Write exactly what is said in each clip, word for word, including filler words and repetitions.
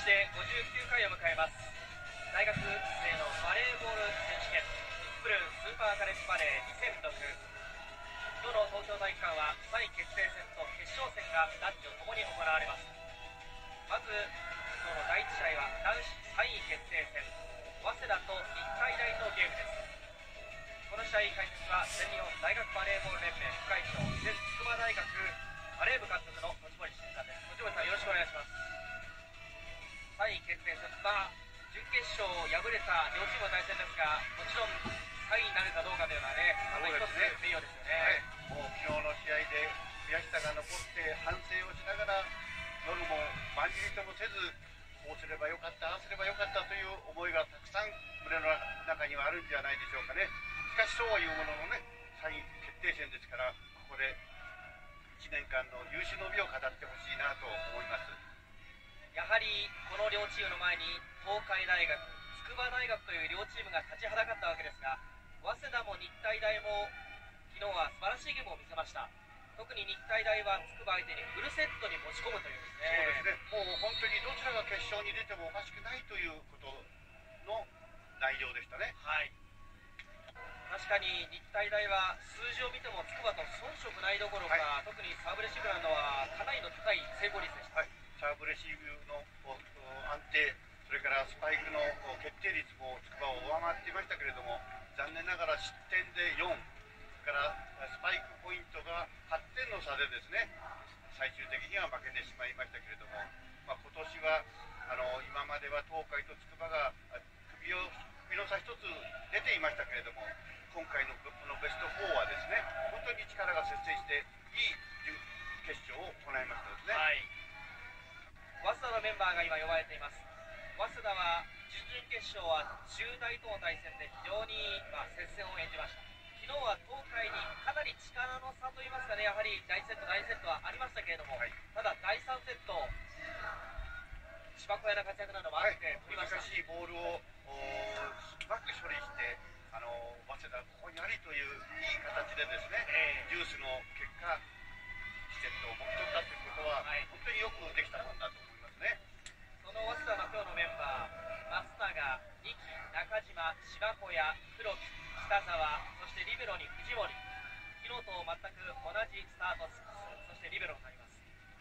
してごじゅうきゅうかいを迎えます。大学生のバレーボール選手権イップルーンスーパーカレッジバレーにせんろく。今日の東京体育館はさんい決定戦と決勝戦が男女ともに行われます。まず今日のだいいち試合は男子さんい決定戦、早稲田と日体大のゲームです。この試合解説は全日本大学バレーボール連盟副会長、前筑波大学バレー部監督の持森慎さんです。持森さん、よろしくお願いします。さんい決定戦、まあ準決勝敗れた両チームの対戦ですが、もちろんさんいになるかどうかというのはね、また一つ名誉ですよね。 はい、もう昨日の試合で悔しさが残って反省をしながら夜も万事ともせず、こうすればよかった、ああすればよかったという思いがたくさん胸の中にはあるんじゃないでしょうかね。しかしそうはいうもののね、さんい決定戦ですから、ここでいちねんかんの有終の美を飾ってほしいなと思います。 やはりこの両チームの前に東海大学、筑波大学という両チームが立ちはだかったわけですが、早稲田も日体大も昨日は素晴らしいゲームを見せました。特に日体大は筑波相手にフルセットに持ち込むというですね。 そうですね、もう本当にどちらが決勝に出てもおかしくないということの内容でしたね。 はい、確かに日体大は数字を見ても筑波と遜色ないどころか、はい、特にサーブレシーブなのはかなりの高い成功率でした。 はい、サーブレシーブの安定、それからスパイクの決定率も筑波を上回っていましたけれども、残念ながら失点でよん、からスパイクポイントがはってんの差でですね、最終的には負けてしまいましたけれども、まあ、今年はあの今までは東海と筑波が首を首の差一つ出ていましたけれども、今回のこのベストよんはですね、本当に力が接戦していい準決勝を行いましたですね。 はい、早稲田のメンバーが今呼ばれています。早稲田は準々決勝は中大との対戦で非常に、まあ、接戦を演じました。昨日は東海にかなり力の差といいますかね、やはり第いちセット、第にセットはありましたけれども、はい、ただだいさんセット、芝小屋の活躍などもあって、 はい、難しいボールをうまく処理して、あの早稲田ここにありといういい形でですね、えー、ジュースの結果、いちセットをもぎ取ったということは、はい、本当によくできたもんだと思いますね。 その早稲田の今日のメンバー、松永、二木、中島、芝小屋、黒木、北沢、そしてリベロに藤森、昨日と全く同じスタートスそしてリベロになります。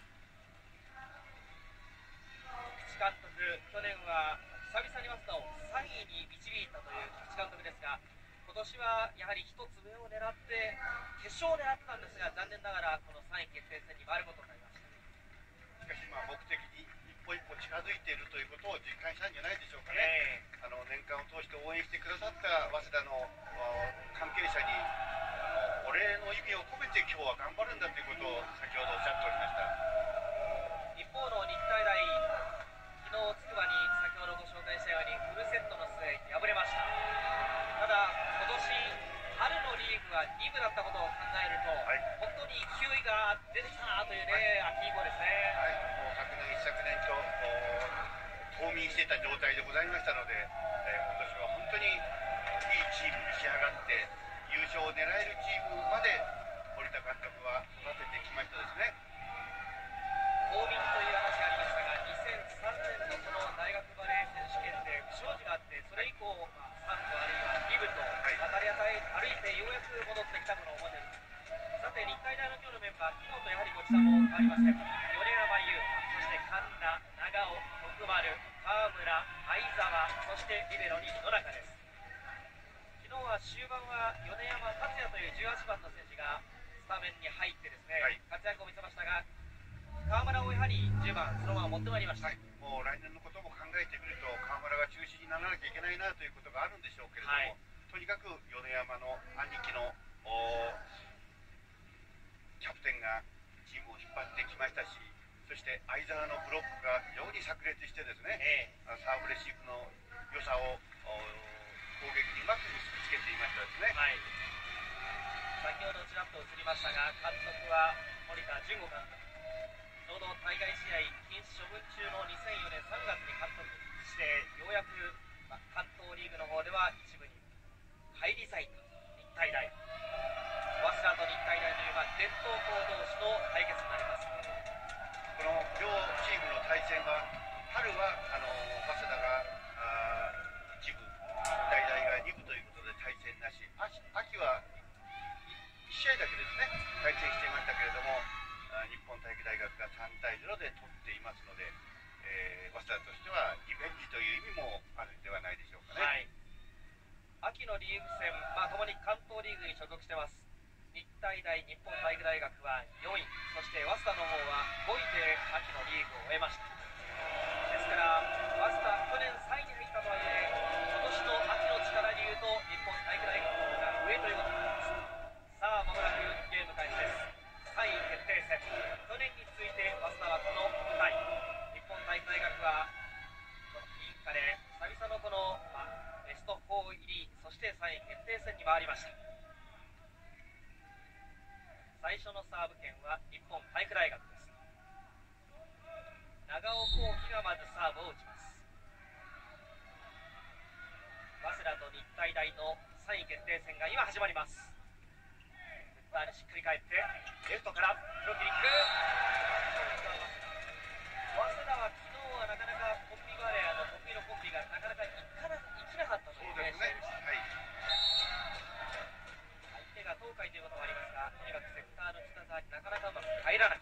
菊池監督、去年は久々に早稲田をさんいに導いたという菊池監督ですが、今年はやはり一つ上を狙って決勝を狙ってたんですが、残念ながらこのさんい決定戦に回ることになりました。 しかしまあ目的に一歩一歩近づいているということを実感したんじゃないでしょうかね。えー、あの年間を通して応援してくださった早稲田の関係者にあのお礼の意味を込めて今日は頑張るんだということを先ほどおっしゃっておりました。 一方の日体大、昨日筑波に先ほどご紹介したようにフルセットの末敗れました。ただ今年春のリーグはに部だったことを考えると、はい、本当に勢いが出てきたなというね、はい、秋以降ですね。 はい、もう昨年一昨年と冬眠していた状態でございましたので、えー、今年は本当にいいチームに仕上がって優勝を狙えるチームまで森田監督は育ててきましたですね。 冬眠という話がありましたが、にせんさんねんのその大学バレー選手権で不祥事があって、それ以降、まあ、さん部あるいはに部と渡り歩いてようやく戻ってきたとの思いです。さて日体大の今日のメンバー、昨日とやはりこちらも変わりません。米山優太、そして神田、長尾、徳丸、川村、相澤、そしてリベロに野中です。昨日は終盤は米山達也というじゅうはちばんの選手がスタメンに入ってですね、はい、活躍を見せましたが、川村をやはりじゅうばんそのまま持ってまいりました。はい、 もう来年のことも考えてみると川村が中心にならなきゃいけないなということがあるんでしょうけれども、はい、とにかく米山の兄貴のキャプテンがチームを引っ張ってきましたし、そして相澤のブロックが非常に炸裂してですね、えー、サーブレシーブの良さを攻撃にうまく結びつけていましたですね。はい、 先ほどちらっと映りましたが、監督は森田純吾監督、ちょうど対外試合禁止処分中のにせんよねんさんがつに監督して、ようやく、まあ、関東リーグの方では一部に返り咲いた日体大、早稲田と日体大という、まあ、伝統校同士の対決になります。 この両チームの対戦は春はあの早稲田があ一部、日体大が二部ということで対戦なし、秋秋はいち試合だけですね、対戦していましたけれども、あ日本体育大学がさん対ゼロで取っていますので、えー、早稲田としてはリベンジという意味もあるんではないでしょうかね。 はい、秋のリーグ戦、まあ、ともに関東リーグに所属してます。日体大、日本体育大学はよんい、そして早稲田の方はごいで秋のリーグを終えました。ですから早稲田、去年さんいに入ったとはいえ、今年の秋の力でいうと日本体育大学の方が上ということになります。さあ、まもなくゲーム開始です。さんい決定戦、去年に続いて早稲田はこの舞台、日本体育大学はこのインカレ久々のこの、まあ、ベストよん入り、そしてさんい決定戦に回りました。最初のサーブ権は日本体育大学です。長尾幸輝がまずサーブを打ちます。早稲田と日体大のさんい決定戦が今始まります。フッターにしっくり返ってレフトからプロキリック。早稲田は昨日はなかなかコンビバレーの得意のコンビがなかなかいかな生きなかったという試合でした。はい、相手が東海ということもありますが、とにかくセッターの北澤になかなかうまく入らない。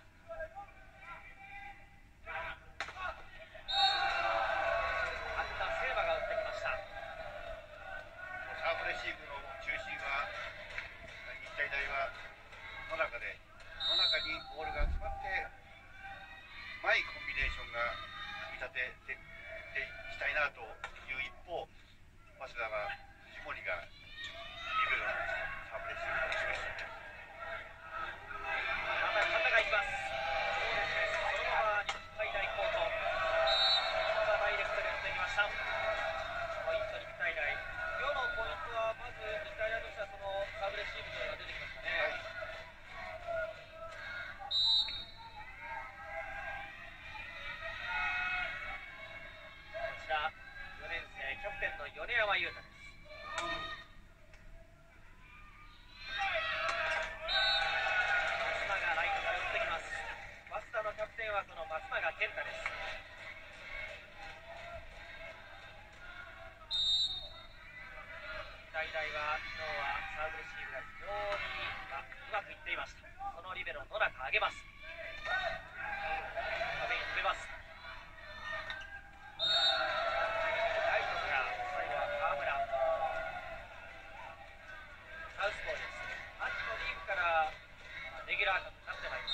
レシーブの中心は日体大は野中で、野中にボールが集まって前コンビネーションが組み立てていきたいなという一方、早稲田は藤森がリベロのサーブレシーブをしました。 また肩がいきます。そうですね、そのまま日体大コート、そのままダイレクトで打っていきました。ポイント日体大。今日のポイントはまず日体大としてはそのサーブレシーブというのが出てきましたね。はい、こちらよねん生キャプテンの米山裕太です。松永ライトから打ってきます。早稲田のキャプテンはこの松永健太です。日体大は昨日はサーブレシーブが非常にうまくいっていました。そのリベロ野中上げます。壁に止めます。ライトから最後は川村、サウスポーです。秋のリーグからレギュラー格になってまいります。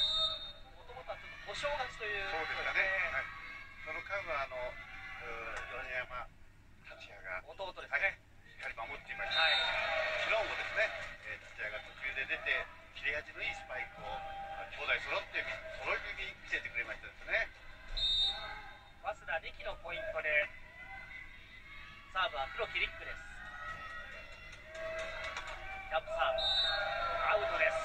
もともとはちょっとお正月というそうですかね、はい、その間はあの米山達也が弟ですね、 はい、守っていました。はい、昨日もですね、えー、土屋が途中で出て切れ味のいいスパイクを兄弟揃って揃い気味に見せてくれましたですね。 早稲田にきのポイントでサーブは黒木リックです。ジャンプサーブアウトです。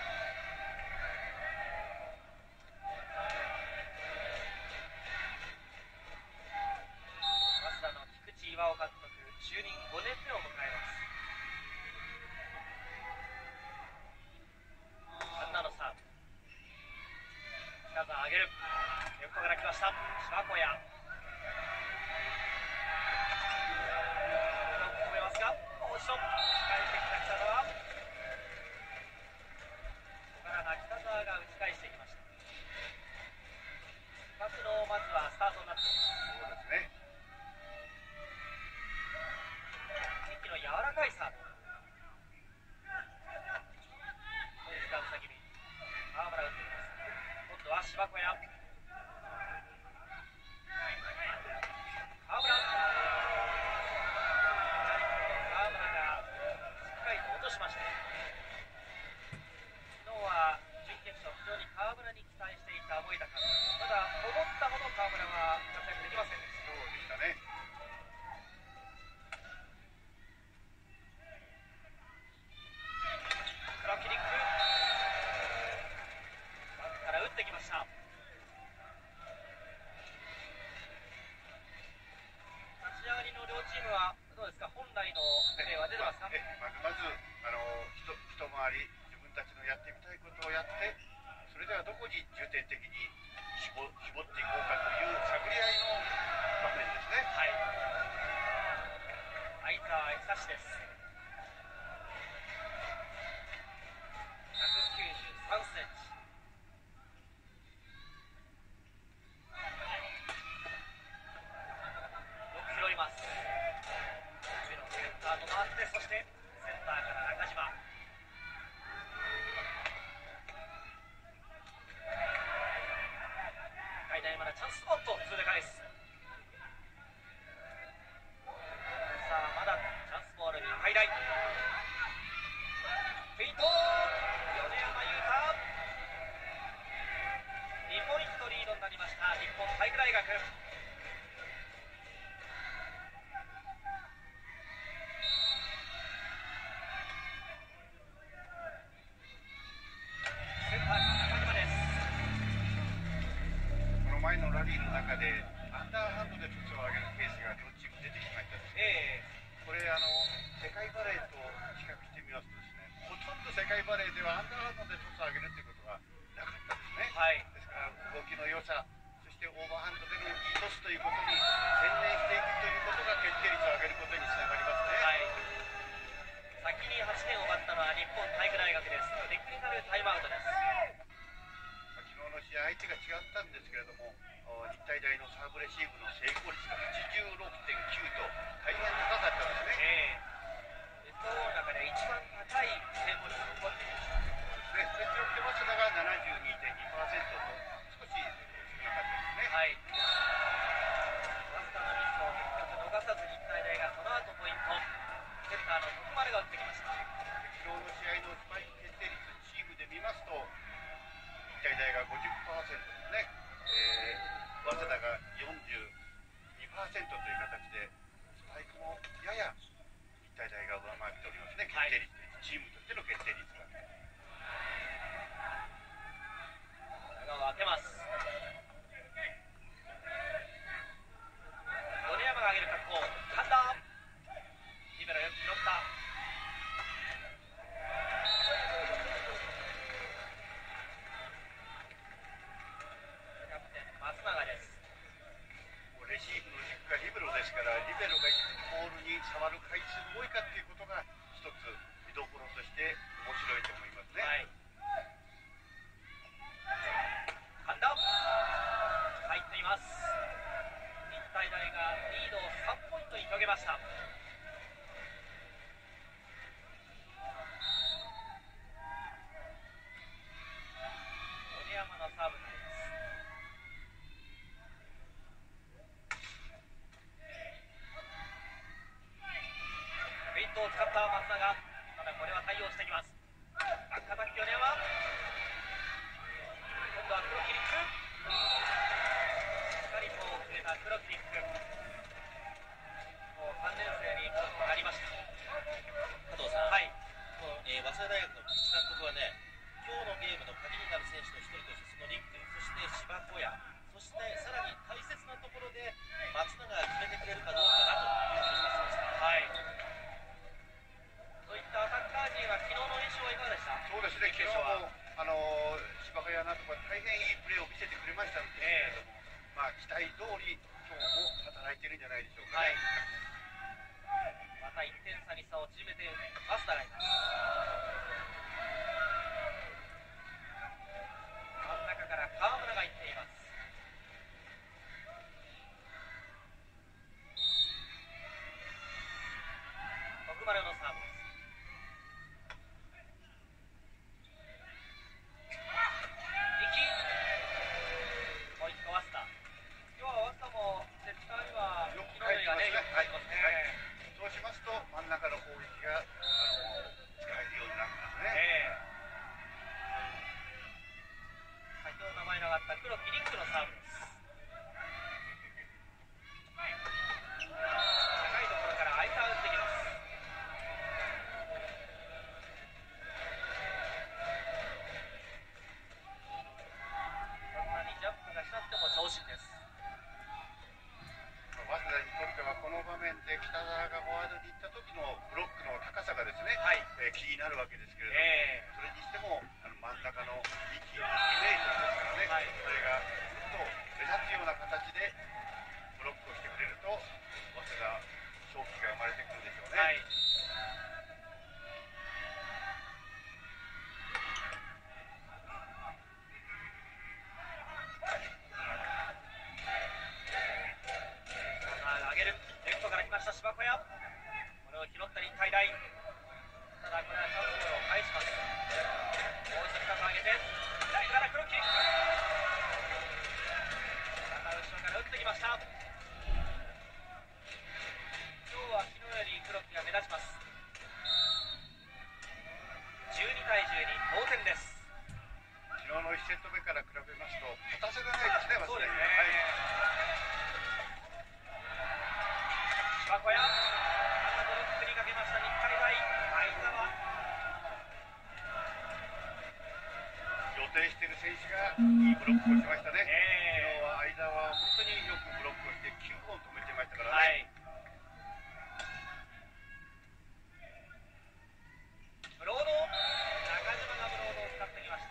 早稲田の菊池巌監督就任ごねんめを迎えます。神田のサーブ、近澤上げる、レフトから来ました柴小屋、止めますがもう一度返してきた北澤、ここからが北澤が打ち返していきました。角のまずはスタートになっています。 そうですね、 の柔らかいサーブ、時間先に川村打っています。今度は柴小屋、川村、川村がしっかりと落としました。昨日は準決勝非常に川村に期待していた森田監督、ただ思ったほど川村は活躍できませんでした。 そうでしたね。 黒木リックバックから打ってきました。立ち上がりの両チームはどうですか、本来のプレーは出てますか？ えまずまずあの一一回り自分たちのやってみたいことをやって、それではどこに重点的に絞絞っていこうかという探り合いのしです。ひゃくきゅうじゅうさんセンチ。よく拾います。上のセンターと回って、そしてセンターから中島。海大まだチャンススポット、普通で返す。さあまだチャンスボールに海大。フェイント、米山優太。にポイントリードになりました日本体育大学。センターから中島です。 この前のラリーの中でアンダーハンドでトスを上げるケースが両チーム出てきましたですね。 えこれあの世界バレーと比較してみますとですね、ほとんど世界バレーではアンダーハンドでトスを上げるということはなかったですね。 ー、はい。 ですから動きの良さ、そしてオーバーハンドでのいいトスということに専念していくということが決定率を上げることにつながりますね。 はい、先にはちてんを奪ったのは日本体育大学です。テクニカルタイムアウトです。 昨日の試合、相手が違ったんですけれども、日体大のサーブレシーブの成功率が はちじゅうろくてんきゅう と大変高かったんですね。 えー、ベストの中で一番高い成功率を誇っていました。 そうですね。記録早稲田が ななじゅうにてんにパーセント と少し少なかったですね。 はい。早稲田のミスを結局逃さず日体大がその後ポイント。センターの徳丸が打ってきました。 昨日の試合のスパイク決定率チームで見ますと、日体大が ごじゅっパーセント ですね。えー、早稲田が よんじゅうにパーセント という形で、スパイクもやや日体大が上回っておりますね、決定率、はい、チームとしての決定率が。 長尾当てます。米山が上げる格好、神田。リベロよく拾った。キャプテン松永です。 レシーブの軸がリベロですから、リベロがいつボールに触る回数が多いかということが一つ見どころとして面白いと思いますね。 はい。神田入っています。日体大がリードをさんポイントに広げました。米山のサーブになります。フェイントを使った松永。ただこれは対応してきます。赤崎米山。今度は黒木リック。しっかりと決めた黒木リック。もうさんねん生になりました。 加藤さん、 はい。 この、えー、早稲田大学の菊池監督はね、今日のゲームの鍵になる選手の一人としてそのリック、そして柴子屋、そしてさらに大切なところで松永が決めてくれるかどうかなというふうに話してました。 はい。そういったアタッカー陣は昨日の印象はいかがでした？ そうですね、昨日もあの柴子屋などが大変いいプレーを見せてくれましたので、えー、まあ期待通り今日も働いてるんじゃないでしょうかね。はい、 またいってん差に差を縮めて早稲田がいます。真ん中から川村がいっています。徳丸のサーブです。ポイント早稲田。今日は早稲田もセッターにはよく返ってますね。 はい、ね、 そうしますと真ん中の攻撃があの使えるようになってますね。 えー先ほど名前の上がった黒木リックのサーブです。高いところから相手は打ってきます。そんなにジャンプがしなくても長身です。 早稲田にとってはこの場面で北澤がフォワードに行った時のブロックの高さがですね、 はい、 えー、気になるわけですけれども、 えー、 それにしてもあの真ん中のにメートルですからね、はい、それがずっとレセット目から比べますと硬さがないですね。 そうですね。 はい、 芝小屋、ブロックにかけました日体大、相澤。 予定している選手がいいブロックをしましたね。 えー、 昨日は相澤は本当によくブロックをしてきゅうほん止めてましたからね。 はい、ブロード、中島がブロードを使ってきました。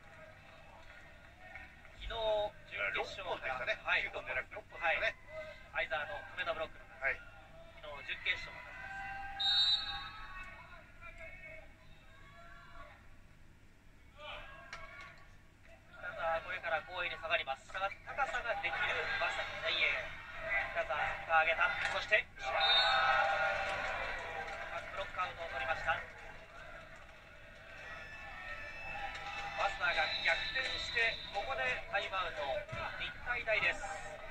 昨日準決勝から、 ね、 はい、 きゅうほんじゃなくてろっぽんではい、 したね。 相澤の止めたブロックの数、 はい、 昨日準決勝の数です。これから後衛に下がります。高さができるバスタの前衛。北澤が上げた。そしてブロックアウトを取りました。バスターが逆転してここでタイムアウト。日体大です。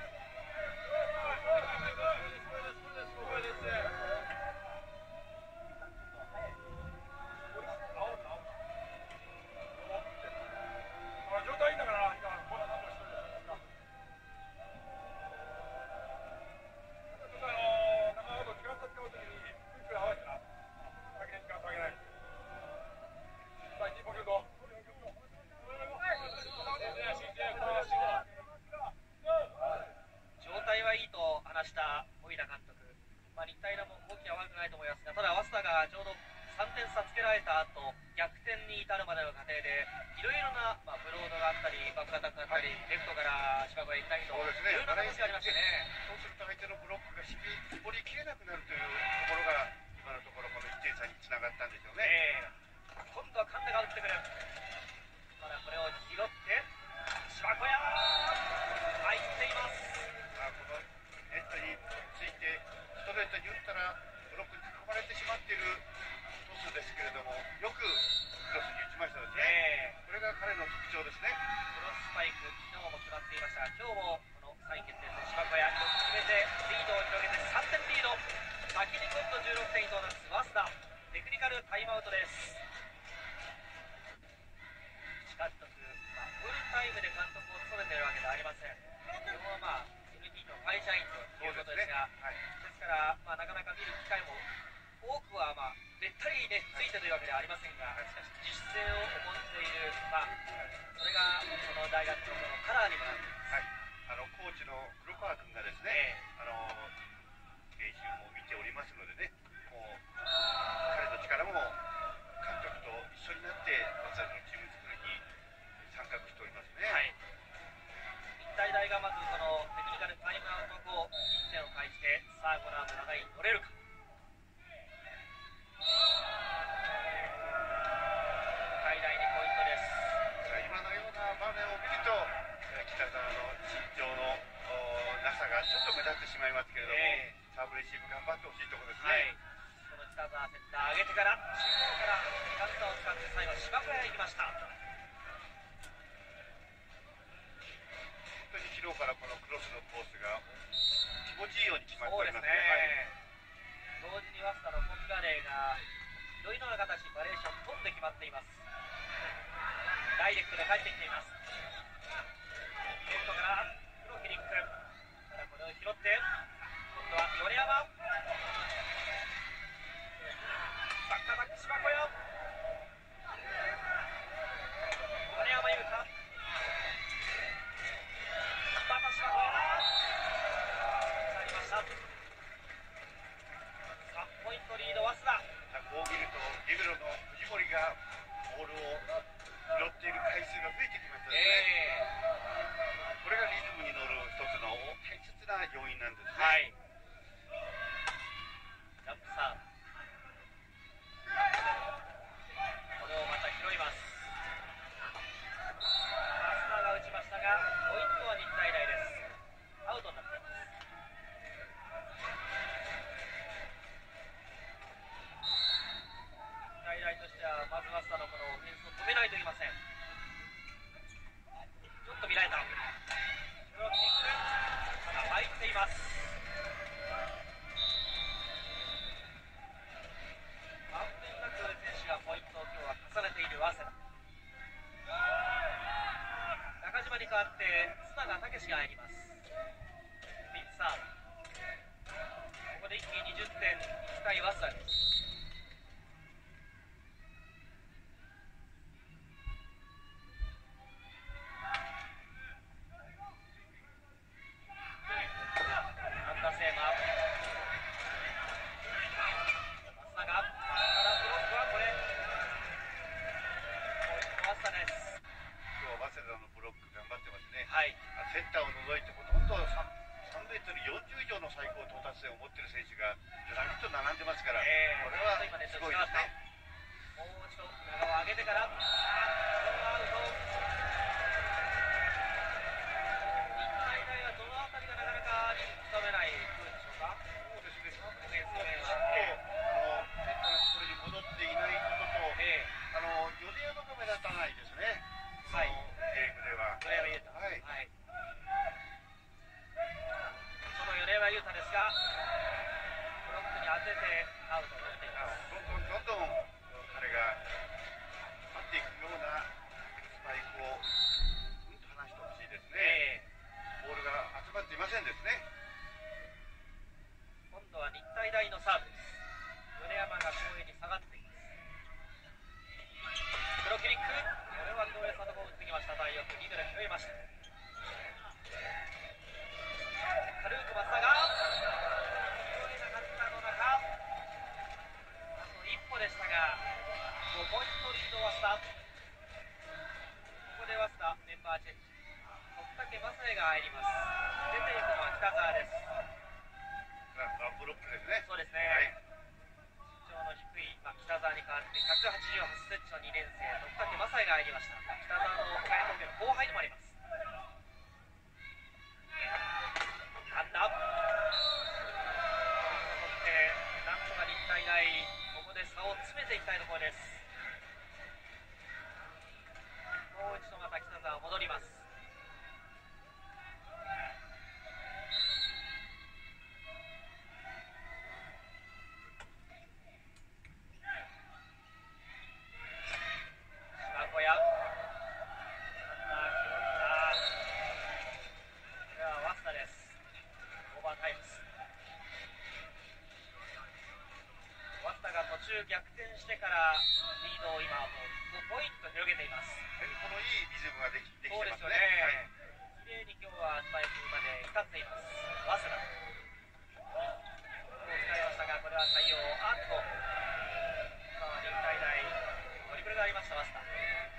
状態はいいと話した小平監督、まあ、日体大も動きは悪くないと思いますが、ただ早稲田がちょうどさんてん差つけられた後、逆転に至るまでの過程でいろいろな、まあ、ブロードがあったりバックアタックがあったり、はい、レフトから芝生へ行ったりと、 そうですね、 いろんな形がありましたね。 そうすると相手のブロックが絞りきれなくなるというところが今のところこのいってん差につながったんでしょうね。 えー、今度は神田が打ってくる。まだこれを拾って芝小屋入っています。 まあ、このネットについてストレートに打ったらブロックに囲まれてしまっているトスですけれども、よくクロスに打ちましたですね。えー、これが彼の特徴ですね。 クロススパイク、昨日も決まっていました。今日もこのさんい決定戦芝小屋よく決めてリードを広げてさんてんリード。先に今度じゅうろくてん到達。早稲田テクニカルタイムアウトです。監督、まあ、フルタイムで監督を務めているわけではありません。基本はまあ エヌティー の会社員ということですが、です、ね、はい、ですから、まあ、なかなか見る機会も多くは、まあ、べったりね、ついてというわけではありませんが、しかし自主性を重んじている、まあ、それがその大学のこのカラーにもなっています。 はい、あのコーチの黒川君がですね、えー、あの練習も見ておりますのでね、もう彼の力も監督と一緒になって早稲田のチーム作りに参画しておりますね。はい、 日体大がまずこのテクニカルタイムアウト後いってんを返して、さあこの後長い取れるか。日体大にポイントです。 今のような場面を見ると北澤の身長のなさがちょっと目立ってしまいますけれども、えー、サーブレシーブ頑張ってほしいところですね。はい、 この北澤センター上げてから中央からガンサを使って最後芝小屋に行きました。 本当に昨日からこのクロスのコースが気持ちいいように決まっておりますね。 同時に早稲田のコンビバレーがいろいろな形バリエーション飛んで決まっています。ダイレクトで返ってきています。レフトから黒木リック、ただこれを拾って今度は米山、バックアタック芝小屋、米山優香、また芝小屋なりました。さんポイントリード早稲田。 こう見るとリベロの藤森がボールを拾っている回数が増えてきましたね。えー、これがリズムに乗る一つの大切な要因なんですね。はい、 ジャンプサーブ、これをまた拾います。早稲田が打ちましたがポイントは日体大です。アウトになっています。日体大としてはまず早稲田のこのオフェンスを止めないといけません。ちょっと見られた。ブロッキング、ただ入っています。 代わって須永武史が入ります。ビッグサーブ、ここで一気ににじゅってん、いち対早稲田です。 センターを除いてほとんど 3, 3メートルよんじゅう以上の最高到達点を持っている選手がずらりと並んでますから、えー、これはすごいですね。 もう一度長を上げてから、これはアウト。日体大はどのあたりがなかなかつかめない風でしょうか。 そうですね、オフェンスの面はあのセンターのところに戻っていないことと、えー、あのヨネヤマが目立たないですね。はい、ゲームでは。 米山裕太、はいはい、その米山裕太ですが、ブロックに当ててアウトを取っています。 どんどんどんどん彼が張っていくようなスパイクをうんと離してほしいですね、えー、ボールが集まっていませんですね。 今度は日体大のサーブです。米山が後衛に下がっています。黒キリック、これは強烈なところを打ってきました。大よくリベル拾いました。軽く松田が拾えなかったの中、あと一歩でしたがごポイントリード早稲田。ここで早稲田メンバーチェンジ、徳武正也が入ります。出ていくのは北澤です。 ブロックですね。 そうですね、はい、身長の低い、まあ、北澤に代わってひゃくはちじゅうはちセンチのにねん生徳武正也が入りました。北澤の岡山東京の後輩でもあります。ハンダ取ってなんとか日体大ここで差を詰めていきたいところです。もう一度また北澤戻ります。逆転してからリードを今もうごポイント広げています。 テンポのいいリズムができてきてますね。 そうですよね、はい、綺麗に今日はスパイクまで光っています。早稲田を使いましたが、これは採用。あっと今は日体大ドリブルがありました。早稲田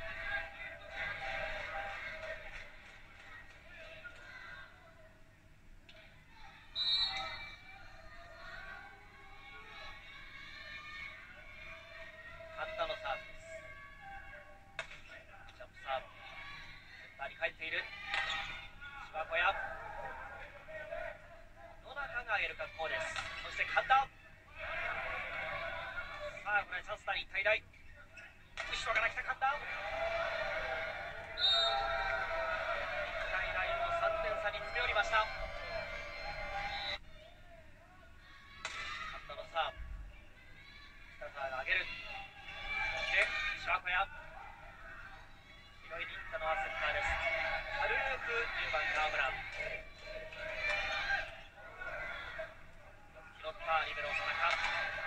入っている柴小屋、野中が上げる格好です。そして神田、さあこれチャンスだ日体大、後ろから来た神田、日体大もさんてん差に詰め寄りました。神田のサーブ、北澤が上げる、そして柴小屋拾いに行ったのはセンターです。軽くじゅうばん川村、拾ったリベロの中、松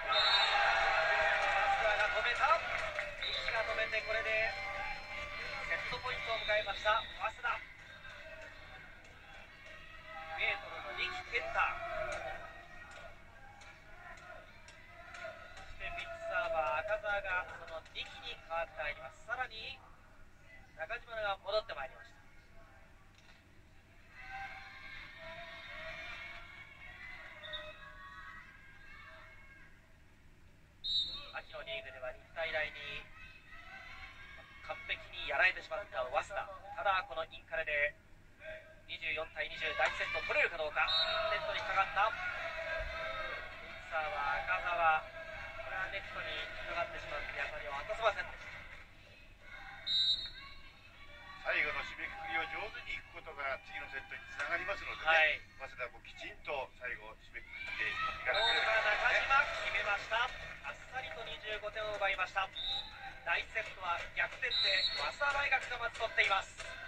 田が止めた、西が止めて、これでセットポイントを迎えました早稲田。メートルのにき蹴った。そしてビッグサーバー赤澤がそのにきに変わって入ります。さらに中島が戻ってまいりました。秋のリーグでは日体大に完璧にやられてしまった早稲田。ただこのインカレでにじゅうよんたいにじゅう第一セット取れるかどうか。ネットにかかった。ビッグサーバー赤澤、これはネットにかかってしまって当たりを渡せませんでした。 最後の締めくくりを上手にいくことが次のセットにつながりますのでね、はい、早稲田もきちんと最後締めくくっていかなければいけないですね。 中島決めました。あっさりとにじゅうごてんを奪いました。第一セットは逆転で早稲田大学がまず取っています。